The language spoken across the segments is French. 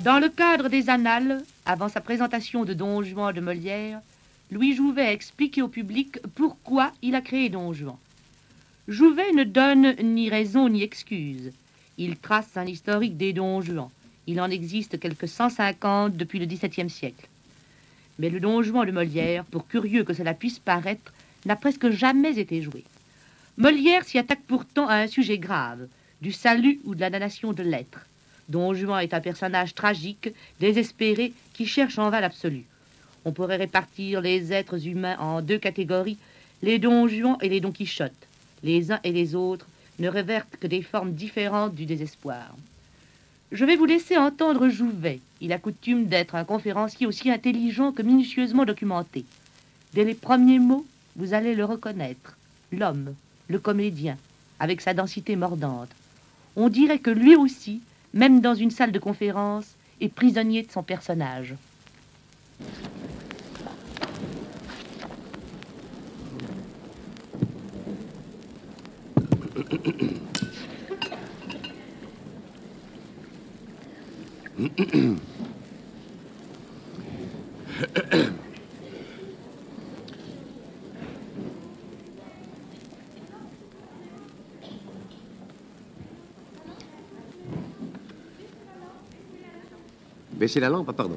Dans le cadre des Annales, avant sa présentation de Don Juan de Molière, Louis Jouvet a expliqué au public pourquoi il a créé Don Juan. Jouvet ne donne ni raison ni excuse. Il trace un historique des Don Juan. Il en existe quelques 150 depuis le XVIIe siècle. Mais le Don Juan de Molière, pour curieux que cela puisse paraître, n'a presque jamais été joué. Molière s'y attaque pourtant à un sujet grave, du salut ou de la damnation de l'être. Don Juan est un personnage tragique, désespéré, qui cherche en vain l'absolu. On pourrait répartir les êtres humains en deux catégories, les Don Juan et les Don Quichotte. Les uns et les autres ne révèrent que des formes différentes du désespoir. Je vais vous laisser entendre Jouvet. Il a coutume d'être un conférencier aussi intelligent que minutieusement documenté. Dès les premiers mots, vous allez le reconnaître. L'homme, le comédien, avec sa densité mordante. On dirait que lui aussi, même dans une salle de conférence, est prisonnier de son personnage. Baissez la lampe, pardon.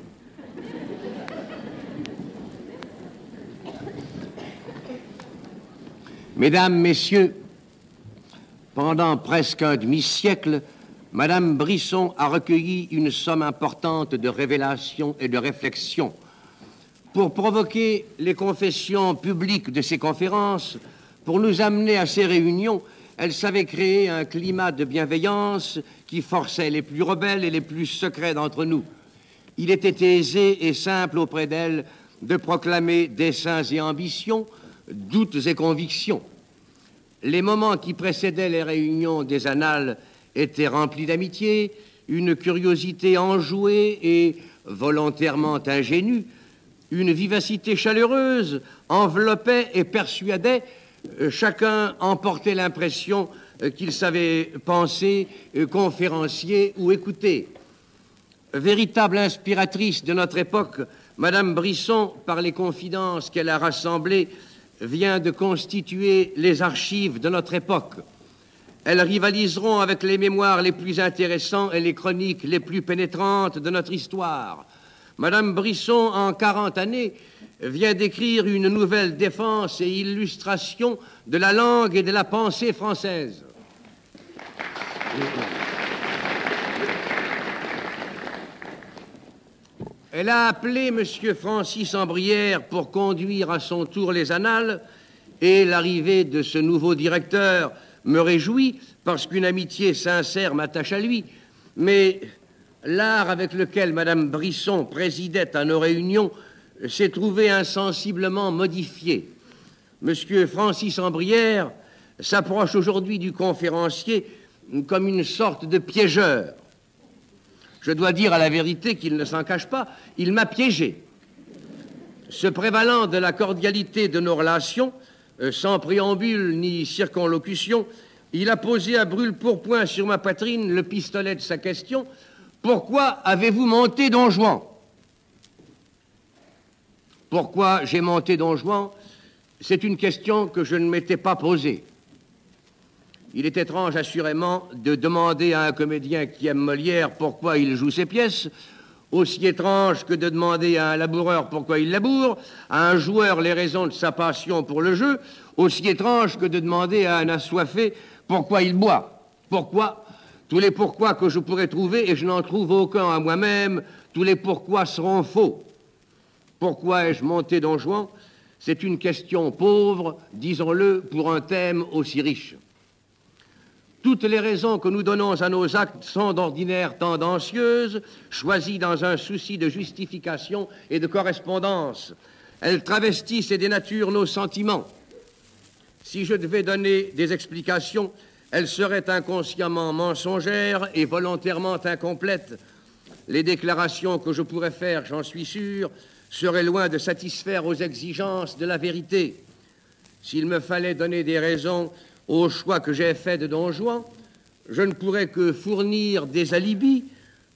Mesdames, Messieurs, pendant presque un demi-siècle, Madame Brisson a recueilli une somme importante de révélations et de réflexions. Pour provoquer les confessions publiques de ses conférences, pour nous amener à ces réunions, elle savait créer un climat de bienveillance qui forçait les plus rebelles et les plus secrets d'entre nous. Il était aisé et simple auprès d'elle de proclamer desseins et ambitions, doutes et convictions. Les moments qui précédaient les réunions des Annales étaient remplis d'amitié, une curiosité enjouée et volontairement ingénue, une vivacité chaleureuse enveloppait et persuadait. Chacun emportait l'impression qu'il savait penser, conférencier ou écouter. Véritable inspiratrice de notre époque, Madame Brisson, par les confidences qu'elle a rassemblées, vient de constituer les archives de notre époque. Elles rivaliseront avec les mémoires les plus intéressants et les chroniques les plus pénétrantes de notre histoire. Madame Brisson, en 40 années, vient d'écrire une nouvelle défense et illustration de la langue et de la pensée française. Elle a appelé M. Francis Ambrière pour conduire à son tour les Annales, et l'arrivée de ce nouveau directeur me réjouit parce qu'une amitié sincère m'attache à lui. Mais l'art avec lequel Mme Brisson présidait à nos réunions s'est trouvé insensiblement modifié. M. Francis Ambrière s'approche aujourd'hui du conférencier comme une sorte de piégeur. Je dois dire à la vérité qu'il ne s'en cache pas, il m'a piégé. Se prévalant de la cordialité de nos relations, sans préambule ni circonlocution, il a posé à brûle-pourpoint sur ma poitrine le pistolet de sa question. Pourquoi avez-vous monté Don Juan? Pourquoi j'ai monté Don Juan? C'est une question que je ne m'étais pas posée. Il est étrange, assurément, de demander à un comédien qui aime Molière pourquoi il joue ses pièces, aussi étrange que de demander à un laboureur pourquoi il laboure, à un joueur les raisons de sa passion pour le jeu, aussi étrange que de demander à un assoiffé pourquoi il boit. Pourquoi? Tous les pourquoi que je pourrais trouver, et je n'en trouve aucun à moi-même, tous les pourquoi seront faux. Pourquoi ai-je monté Don Juan? C'est une question pauvre, disons-le, pour un thème aussi riche. Toutes les raisons que nous donnons à nos actes sont d'ordinaire tendancieuses, choisies dans un souci de justification et de correspondance. Elles travestissent et dénaturent nos sentiments. Si je devais donner des explications, elles seraient inconsciemment mensongères et volontairement incomplètes. Les déclarations que je pourrais faire, j'en suis sûr, seraient loin de satisfaire aux exigences de la vérité. S'il me fallait donner des raisons au choix que j'ai fait de Don Juan, je ne pourrais que fournir des alibis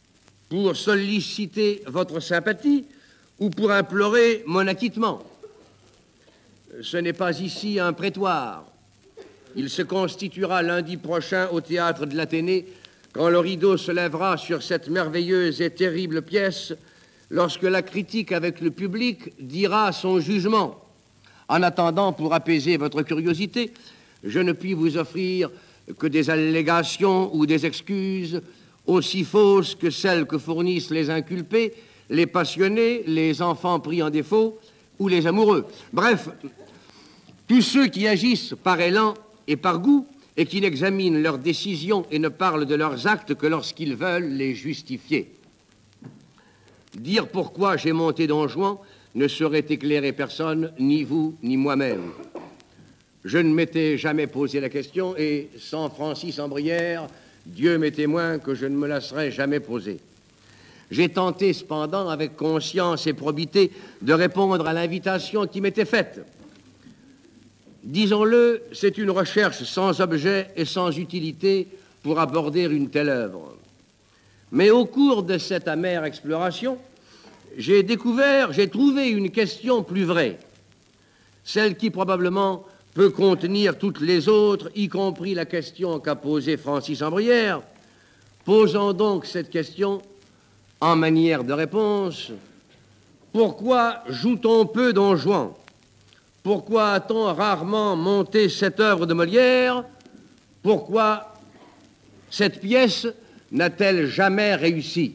pour solliciter votre sympathie ou pour implorer mon acquittement. Ce n'est pas ici un prétoire. Il se constituera lundi prochain au théâtre de l'Athénée, quand le rideau se lèvera sur cette merveilleuse et terrible pièce, lorsque la critique avec le public dira son jugement. En attendant, pour apaiser votre curiosité, je ne puis vous offrir que des allégations ou des excuses aussi fausses que celles que fournissent les inculpés, les passionnés, les enfants pris en défaut ou les amoureux. Bref, tous ceux qui agissent par élan et par goût et qui n'examinent leurs décisions et ne parlent de leurs actes que lorsqu'ils veulent les justifier. Dire pourquoi j'ai monté Don Juan ne saurait éclairer personne, ni vous, ni moi-même. Je ne m'étais jamais posé la question et, sans Francis en Brière, Dieu m'est témoin que je ne me la serais jamais posée. J'ai tenté cependant, avec conscience et probité, de répondre à l'invitation qui m'était faite. Disons-le, c'est une recherche sans objet et sans utilité pour aborder une telle œuvre. Mais au cours de cette amère exploration, j'ai trouvé une question plus vraie, celle qui probablement peut contenir toutes les autres, y compris la question qu'a posée Francis en Brière. Posons donc cette question en manière de réponse. Pourquoi joue-t-on peu Don Juan? Pourquoi a-t-on rarement monté cette œuvre de Molière? Pourquoi cette pièce n'a-t-elle jamais réussi?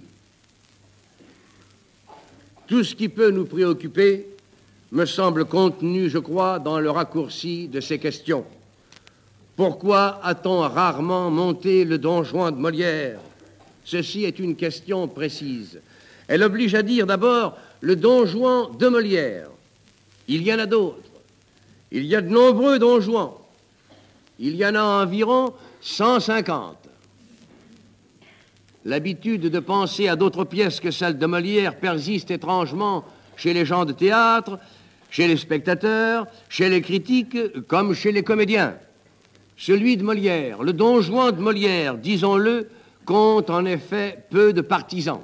Tout ce qui peut nous préoccuper me semble contenu, je crois, dans le raccourci de ces questions. Pourquoi a-t-on rarement monté le Don Juan de Molière? Ceci est une question précise. Elle oblige à dire d'abord le Don Juan de Molière. Il y en a d'autres. Il y a de nombreux Don Juan. Il y en a environ 150. L'habitude de penser à d'autres pièces que celles de Molière persiste étrangement chez les gens de théâtre, chez les spectateurs, chez les critiques, comme chez les comédiens. Celui de Molière, le Don Juan de Molière, disons-le, compte en effet peu de partisans.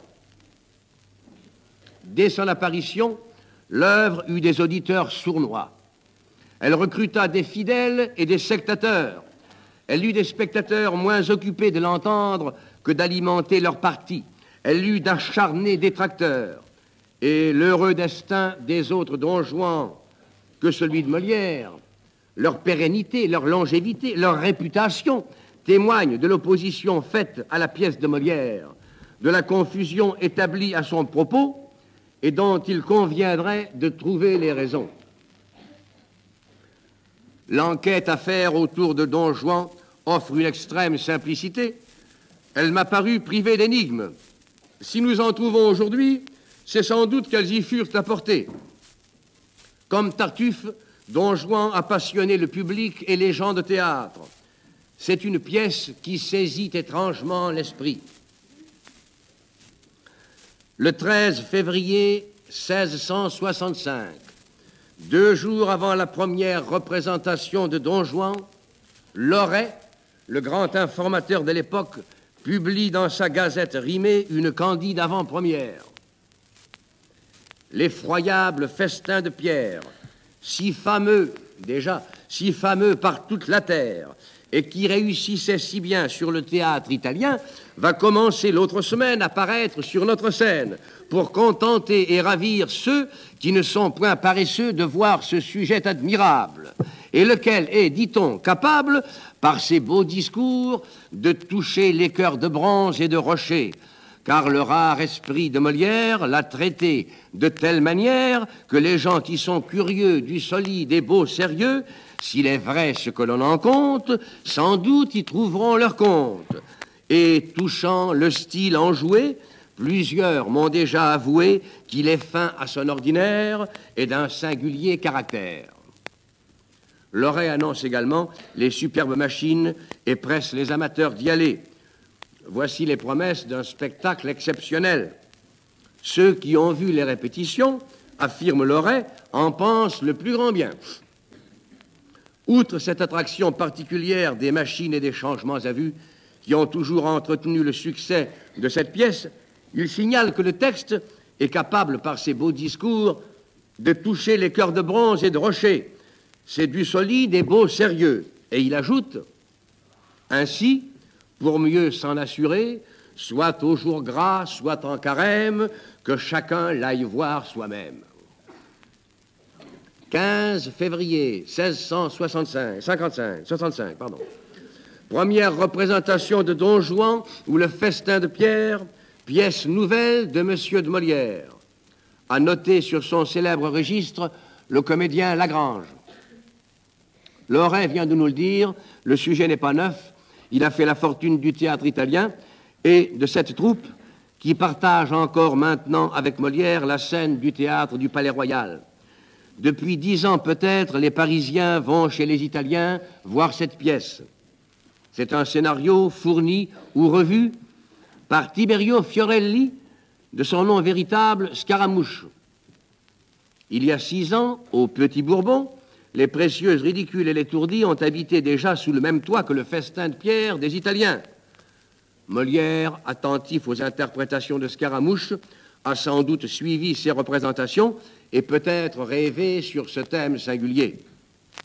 Dès son apparition, l'œuvre eut des auditeurs sournois. Elle recruta des fidèles et des sectateurs. Elle eut des spectateurs moins occupés de l'entendre que d'alimenter leur parti. Elle eut d'acharnés détracteurs. Et l'heureux destin des autres Don Juan que celui de Molière, leur pérennité, leur longévité, leur réputation témoignent de l'opposition faite à la pièce de Molière, de la confusion établie à son propos et dont il conviendrait de trouver les raisons. L'enquête à faire autour de Don Juan offre une extrême simplicité. Elle m'a paru privée d'énigmes. Si nous en trouvons aujourd'hui, c'est sans doute qu'elles y furent apportées. Comme Tartuffe, Don Juan a passionné le public et les gens de théâtre. C'est une pièce qui saisit étrangement l'esprit. Le 13 février 1665, 2 jours avant la première représentation de Don Juan, Loret, le grand informateur de l'époque, publie dans sa gazette rimée une candide avant-première. L'effroyable festin de Pierre, si fameux, déjà, si fameux par toute la terre, et qui réussissait si bien sur le théâtre italien, va commencer l'autre semaine à paraître sur notre scène pour contenter et ravir ceux qui ne sont point paresseux de voir ce sujet admirable, et lequel est, dit-on, capable, par ses beaux discours, de toucher les cœurs de bronze et de rocher, car le rare esprit de Molière l'a traité de telle manière que les gens qui sont curieux du solide et beau sérieux, s'il est vrai ce que l'on en compte, sans doute y trouveront leur compte. Et touchant le style enjoué, plusieurs m'ont déjà avoué qu'il est fin à son ordinaire et d'un singulier caractère. Loret annonce également les superbes machines et presse les amateurs d'y aller. Voici les promesses d'un spectacle exceptionnel. Ceux qui ont vu les répétitions, affirme Loret, en pensent le plus grand bien. Outre cette attraction particulière des machines et des changements à vue qui ont toujours entretenu le succès de cette pièce, Il signale que le texte est capable, par ses beaux discours, de toucher les cœurs de bronze et de rocher. C'est du solide et beau sérieux. Et il ajoute, ainsi, pour mieux s'en assurer, soit au jour gras, soit en carême, que chacun l'aille voir soi-même. 15 février 65, pardon. Première représentation de Don Juan ou le festin de Pierre, pièce nouvelle de M. de Molière. A noter sur son célèbre registre le comédien Lagrange. Lorrain vient de nous le dire, le sujet n'est pas neuf, il a fait la fortune du théâtre italien et de cette troupe qui partage encore maintenant avec Molière la scène du théâtre du Palais Royal. Depuis 10 ans peut-être, les Parisiens vont chez les Italiens voir cette pièce. C'est un scénario fourni ou revu par Tiberio Fiorelli, de son nom véritable Scaramouche. Il y a 6 ans, au Petit Bourbon, les précieuses ridicules et l'étourdi ont habité déjà sous le même toit que le festin de Pierre des Italiens. Molière, attentif aux interprétations de Scaramouche, a sans doute suivi ces représentations et peut-être rêvé sur ce thème singulier.